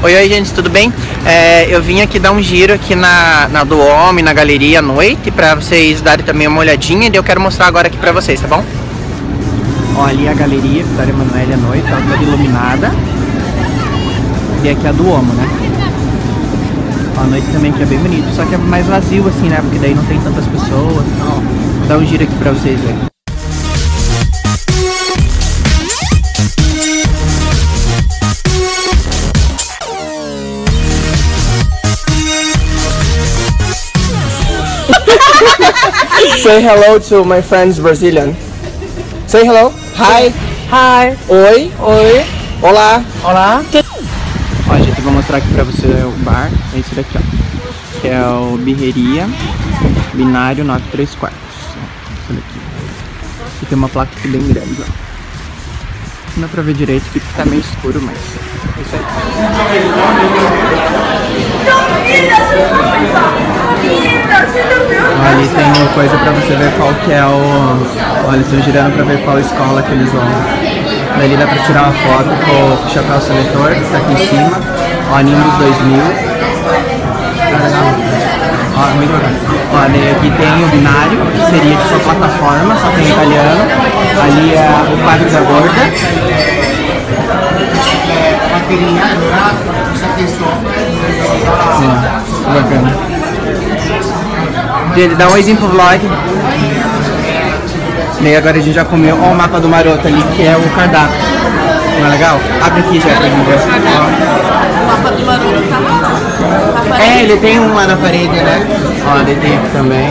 Oi, gente, tudo bem? Eu vim aqui dar um giro aqui na Duomo, na galeria à noite, pra vocês darem também uma olhadinha, e eu quero mostrar agora aqui pra vocês, tá bom? Ó, ali a galeria Vitória Emanuele à noite, ela toda iluminada. E aqui a Duomo, né? Ó, a noite também que é bem bonito, só que é mais vazio assim, né? Porque daí não tem tantas pessoas. Ó, vou dar um giro aqui pra vocês verem. Say hello to my friends Brazilian. Say hello. Hi. Hi! Oi. Oi! Olá. Olá! Ó, gente, eu vou mostrar aqui pra você o bar. É esse daqui, ó. Que é o Birreria Binário 934. Esse daqui. E tem uma placa aqui bem grande, ó. Não dá pra ver direito porque tá meio escuro, mas é isso aí. Ali tem coisa pra você ver qual que é o... Olha, eles estão girando pra ver qual escola que eles vão. Dali dá pra tirar uma foto com o chapéu seletor, que tá aqui em cima. Ó, Nimbus 2000. Tá legal? Ó, muito bacana. Ó, aqui tem o binário, que seria tipo a plataforma, só que em italiano. Ali é o quadro da gorda. Ó, bacana. Ele dá um oizinho pro vlog. E agora a gente já comeu. Ó, o mapa do maroto ali, que é o cardápio. Não é legal? Abre aqui já pra gente ver. O mapa do maroto tá lá. É, ele tem um lá na parede, né? Ó, ele tem aqui também.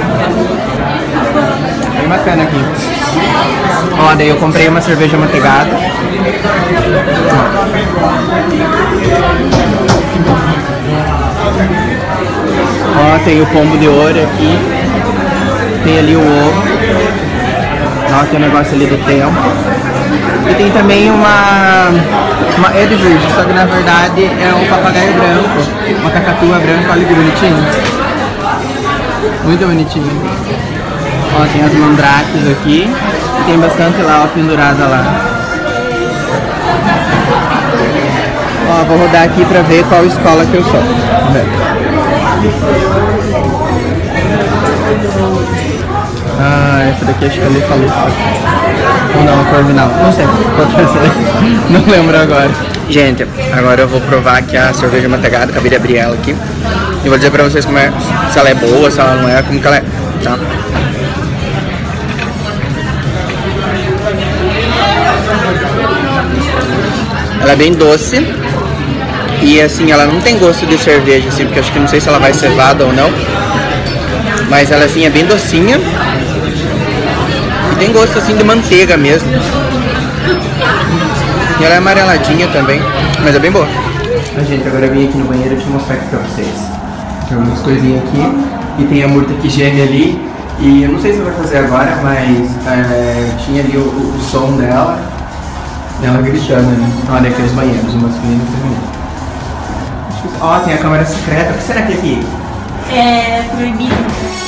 Bem bacana aqui. Ó, daí eu comprei uma cerveja manteigada. Ó, tem o pombo de ouro aqui. Tem ali o ovo. Ó, tem o negócio ali do tempo. E tem também uma Edwidge, só que na verdade é um papagaio branco. Uma cacatua branca, olha que bonitinho. Muito bonitinho. Ó, tem as mandrakes aqui. E tem bastante lá, ó, pendurada lá. Ó, vou rodar aqui pra ver qual escola que eu sou. Vamos ver. Ah, essa daqui acho que ele falou. Ou não, a Corvinal. Não sei. Não lembro agora. Gente, agora eu vou provar aqui a cerveja manteigada. Acabei de abrir ela aqui. E vou dizer pra vocês como é, se ela é boa, se ela não é, como que ela é. Tá? Ela é bem doce. E assim, ela não tem gosto de cerveja, assim, porque acho que não sei se ela vai cevada ou não. Mas ela assim é bem docinha. E tem gosto assim de manteiga mesmo. E ela é amareladinha também, mas é bem boa. Gente, agora eu vim aqui no banheiro te mostrar aqui pra vocês. Tem umas coisinhas aqui. E tem a murta que geme ali. E eu não sei se vai fazer agora, mas tinha ali o som dela. E ela gritando ali. Olha aqui os banheiros, o masculino e o feminino. Ó, tem a câmera secreta. O que será que é aqui? É proibido.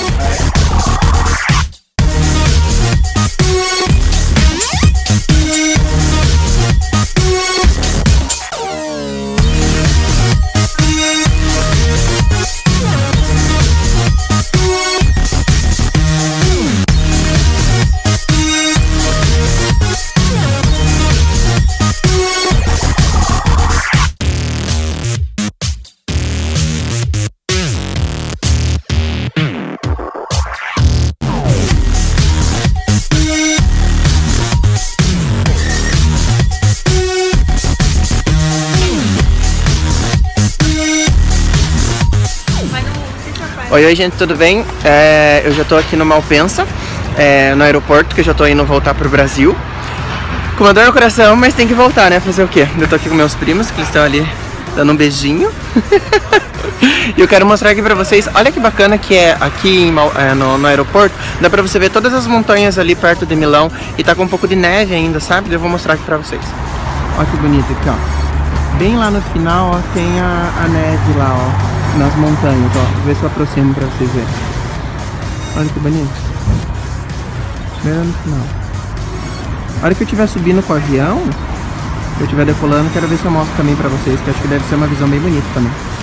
Oi, gente, tudo bem? Eu já tô aqui no Malpensa, no aeroporto, que eu já tô indo voltar pro Brasil. Com uma dor no coração, mas tem que voltar, né? Fazer o quê? Eu tô aqui com meus primos, que eles estão ali dando um beijinho. E eu quero mostrar aqui pra vocês, olha que bacana que é aqui no aeroporto. Dá pra você ver todas as montanhas ali perto de Milão. E tá com um pouco de neve ainda, sabe? Eu vou mostrar aqui pra vocês. Olha que bonito aqui, ó. Bem lá no final, ó, tem a neve lá, ó. Nas montanhas, ó. Vou ver se eu aproximo pra vocês verem. Olha que bonito. Bem lá no final. A hora que eu estiver subindo com o avião, eu estiver decolando, quero ver se eu mostro também pra vocês, que acho que deve ser uma visão bem bonita também.